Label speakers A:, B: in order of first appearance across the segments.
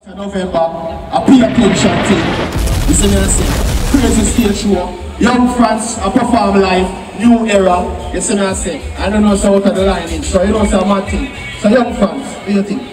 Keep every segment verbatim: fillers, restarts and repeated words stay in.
A: November, a pay attention thing. You see me I say? Crazy stage show. Young fans, a perform live, new era. You see me I say? I don't know so what the line is, so you know it's a mad thing. So young fans, what do you think?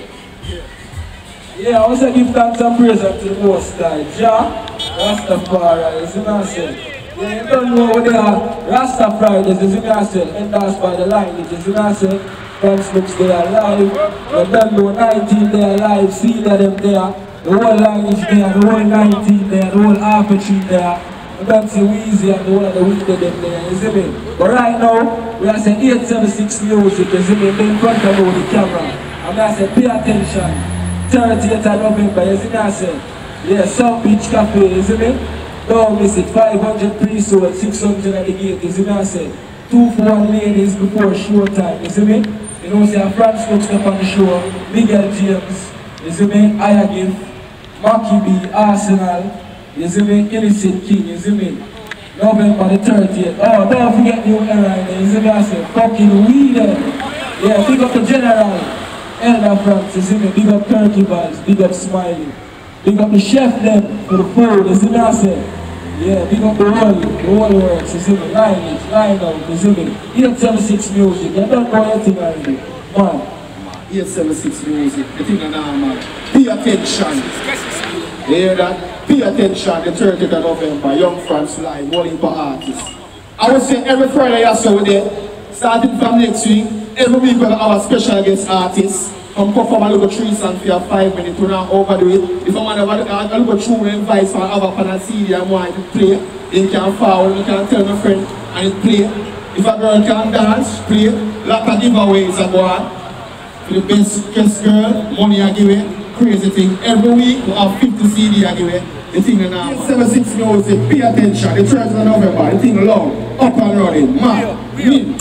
B: Yeah, I want to give thanks and praise to the Most High. Jah, Rastafari, you see me I say? Yeah, you don't know what they are. Rastafari, you see me I say? Endorsed by the line, you see me I say? Thanks looks they are live. You don't know nineteen they are live, see that them there. The whole line is there, the whole nineteen there, the whole half a tree there. You don't see Weezy and the whole of the week of them there, you see me? But right now, we are saying eight seven six music, you see me? In front of you with the camera. And I say pay attention. thirtieth of November, you see me I say? Yeah, South Beach Cafe, you see me? Don't miss it, five hundred pre-sold, six hundred at the gate, you see me I say? Two for one ladies before showtime, you see me? You know, say France looks up on the show, Miguel James, you see me? Ayagif, Mackie B, Arsenal, you see me? Illicit King, you see me? November the thirtieth. Oh, don't forget New Era, you see me? I say, fucking weed. Yeah, big up the General, Elder France, you see me? Big up Turkey Vibes, big up Smiley. Big up the chef them for the food, you see me? I say, yeah, big up the whole, the whole works, you see me? Lineage, line out, you see me? eight seven six music, you don't know anything already. Man.
A: eight seven six music, you think of that, man. Pay attention. You hear that? Pay attention, the thirtieth of November, Young France Live, one heap of artists. I would say every Friday or so there, starting from next week, every week we have our special guest artists. Come perform a little three songs for your five minutes, we don't overdo it. If I want to have a little true advice for have up on a C D and want to play, you can follow, you can tell my friend and it play. If a girl can dance, play. Lot of giveaways are going. For the best guest girl, money I give it, crazy thing. Every week we have fifty C D I give it. The thing now. eight seven six music, pay attention, the thirtieth of November, the thing long, up and running, man. Win.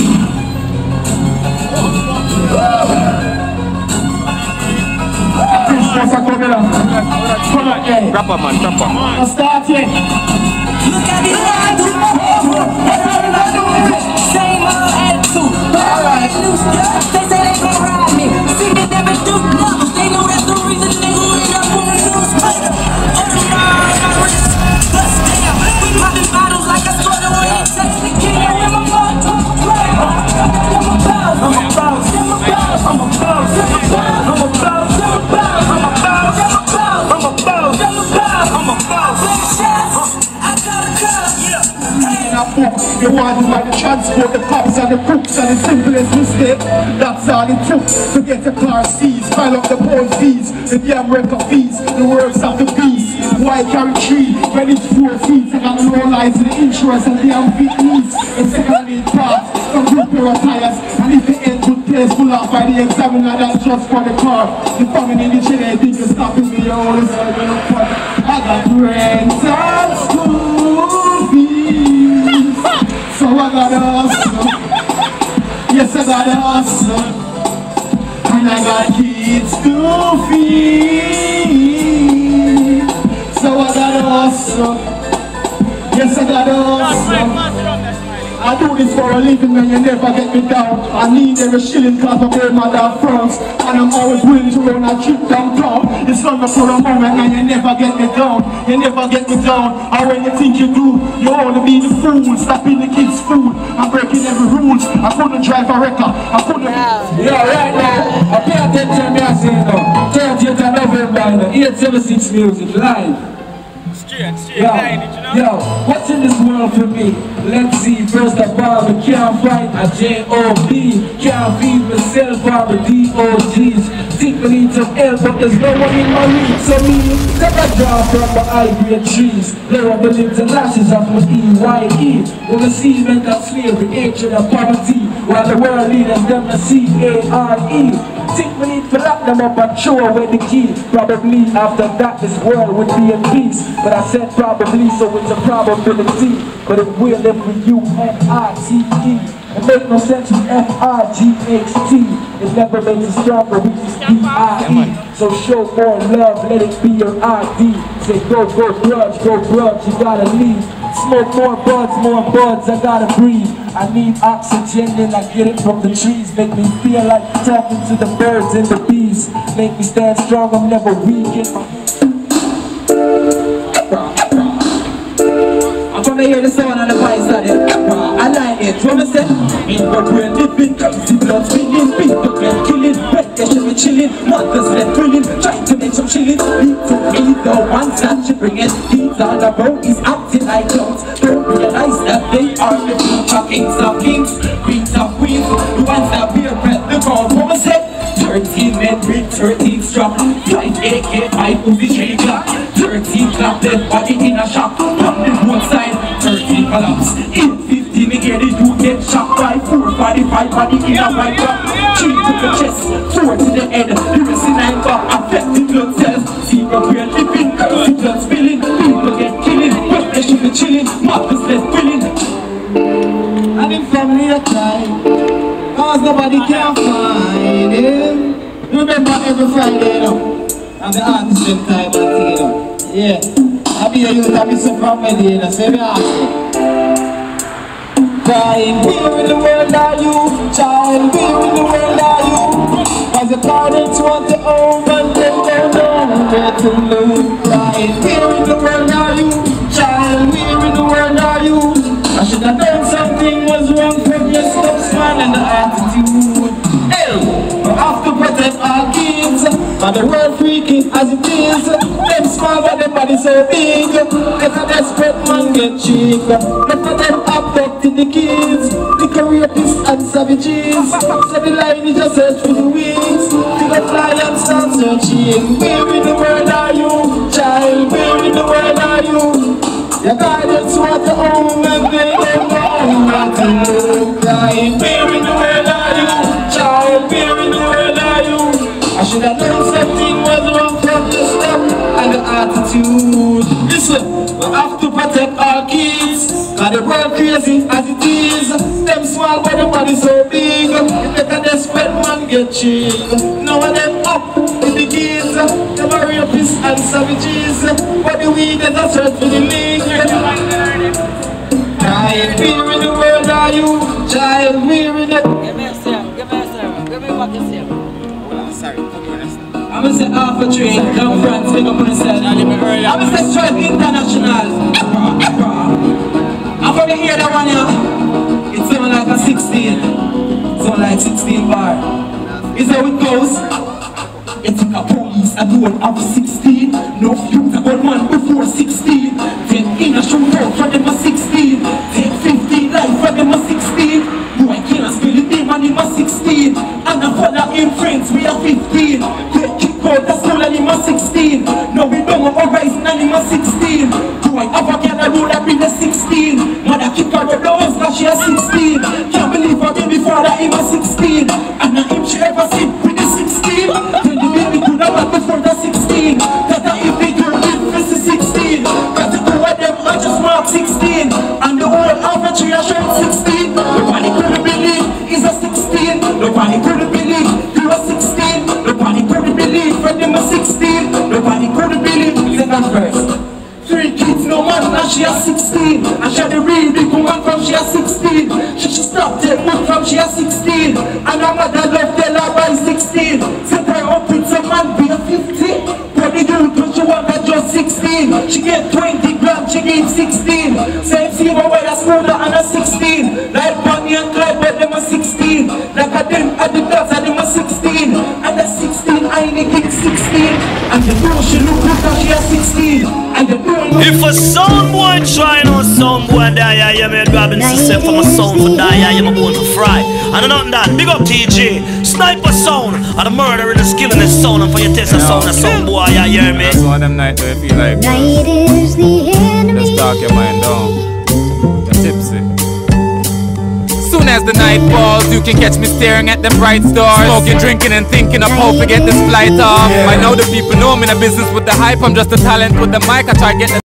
C: Rapper man, rapper man.
A: Start it.
D: Look at the line, do same old attitude, but I like loose. They say they gon' ride me, see they never do numbers. They know that's the reason they gon' end up on the news. On the line, my wrist, bust down. We popping bottles like a soda when you touch the king. I'm a boss, I'm a boss, I'm a boss, I'm a boss, I'm a boss, I'm a boss, I'm a boss, I'm a boss, I'm a boss, I'm a boss, I'm a boss, I'm a boss, I'm a boss. I got a car, yeah.
A: The ones like the transport, the cops and the crooks, and the simplest mistake. That's all it took to get a car seized. Pile up the poll fees, the damn record fees, the works of the beast. Why carry three when it's four feet? I got no lies in the insurance and damn feet knees. The second lead parts, some good pair of tires, and if the end good place pull off by the examiner, that's just for the car. The family in the chain, they think you're stopping me, you're always going up for it. I got rent and school fees. So I gotta hustle, yes I gotta hustle, and I got kids to feed. So I gotta hustle, yes I gotta hustle. I do this for a living and you never get me down. I need every shilling cause I pay my damn fronts. And I'm always willing to run a trip downtown. It's not for a moment and you never get me down. You never get me down. And when you think you do, you only be the fool. Stopping the kids' food. I'm breaking every rules. I couldn't drive a wrecker. I couldn't.
B: Yeah, right now. I pay attention to me, I say now. thirtieth of November, eight seven six music live.
C: Straight, straight,
B: Yo,
C: line it, you know?
B: yo, what's in this world for me? Let's see, first of all, I can't fight a J O B. Can't feed myself on the D O Gs. Think we need some help, but there's no one in my reach. So me, never draw from the high-grade trees. Lower the limbs and lashes of my E Y E. When the seas meant that slavery, hatred and poverty, while the world leaders them the C A R E. Think we need to lock them up and throw away the key. Probably after that this world would be in peace. But I said probably, so it's a probability. But it will if we U N I T E. It makes no sense with F R G H T. It never makes it stronger, we just D I E. So show more love, let it be your I D. Say go, go grudge, go grudge, you gotta leave. Smoke more buds, more buds, I gotta breathe. I need oxygen and I get it from the trees. Make me feel like talking to the birds and the bees. Make me stand strong, I'm never weak in my...
E: I'm gonna hear the sound on the voice of it. I like it, what I say? In what we're living, see blood spilling, people get killing, red they should be chilling, mothers left grilling, trying to make some chilling. Need to eat the ones that should bring it. These are the bogies acting like clowns. Don't realize that they are the future kings of kings, queens of queens, the ones that bear breath, the call from a set. thirteen men with thirteen strap, five A K, five Uzi, three Glock, thirteen clap, dead body in a shock, on the both side, thirteen collapse, eight fifty, me get it, you get shot by four forty-five, body in a white rock, three to the chest, four to the head, the rest in nine back, affected blood cells, zero we're living, see blood spilling, people get killing, but they should be chilling, mothers left willing, and in family a cry, cause nobody can find him. Remember every Friday, you know, and the artist them time and thing, you know. Yeah, I be a youth, I be some family, you know, so me ask you. Crying, where in the world are you? Child, where in the world are you? Cause the parents want to own and they don't know where to look. Crying, where in the world are you? Child, where in the world are you? I should have known something was wrong from your stop smile and the attitude. Hey, we have to protect our kids, but the world freaking as it is. Them small but them body so big. Let a desperate man get cheap. Let a them abducted the kids, the rapists and savages. So the line is just search for the wings. Till the fly and start searching. Where in the world are you, child? Where in the world are you? Your guidance want to own and they don't know what to do. Crying, where in the world are you? Child, where in the world are you? I should have known something was wrong from the step and the attitude. Listen, we have to protect our kids, cause the world crazy as it is. Them small but the body so big. If let a desperate man get cheap. Now of them up in the kids, them are rapists and savages. But the weed is a search for the league. Child, where in the world are you? Child, where in the...
F: Give me a second, give me a second, give me back a second.
E: Sorry, I'm gonna say half a train, down France, pick up on the side. I'm gonna say Stripe International. I'm gonna hear that one here. It's something like a sixteen. Something like sixteen bar. Is how it goes. You think a police a don't have sixteen. No youth a gun man before sixteen. Take in a shootout for them a sixteen. Take fifteen life for them a sixteen. No I can't spell it name and him a sixteen. And I follow him friends we are fifteen. Take kick out the school and him a sixteen. No we don't have a horizon and him a sixteen. Do I have a girl that roll up in a sixteen. Mother kick her the doors cause she a sixteen. Can't believe her baby father him a sixteen. And now him she ever sit with the sixteen. Baby could have had before the sixteen. That I if they girl live for the sixteen. Got to go at them I just mark sixteen. And the whole arbitrary I showed sixteen. Nobody couldn't believe he's a sixteen. Nobody couldn't believe he was sixteen. Nobody couldn't believe when them a sixteen. Nobody couldn't believe second verse. Three kids no man now she a sixteen. And she had a real big woman from she a sixteen. She should stop that one from she a sixteen. And her mother left tell her by sixteen. Set her up with some man be a fifty. But the youth when she want her just sixteen. She get twenty grams, she give sixteen. Same see my way a smaller and a sixteen. Like Bonnie and Clyde but them a sixteen. Like a them at the dogs and them a sixteen. And the sixteen I ain't get sixteen. And the know she look good cause she a sixteen. And the know
C: if a sound boy trying on sound boy die, I am a Robinson said for my sound for die, I am a bone for fry. And nothing that, big up T J, sniper sound, and the murder in the skill in the sound, and for your test of sound, the sound boy, I hear me.
G: That's one of them nights where you feel like,
H: night is the enemy.
G: just talk your mind down, you're tipsy. Soon as the night falls, you can catch me staring at them bright stars, smoking, drinking and thinking of how to get this flight off. I know the people know I'm in a business with the hype, I'm just a talent with the mic, I try to get the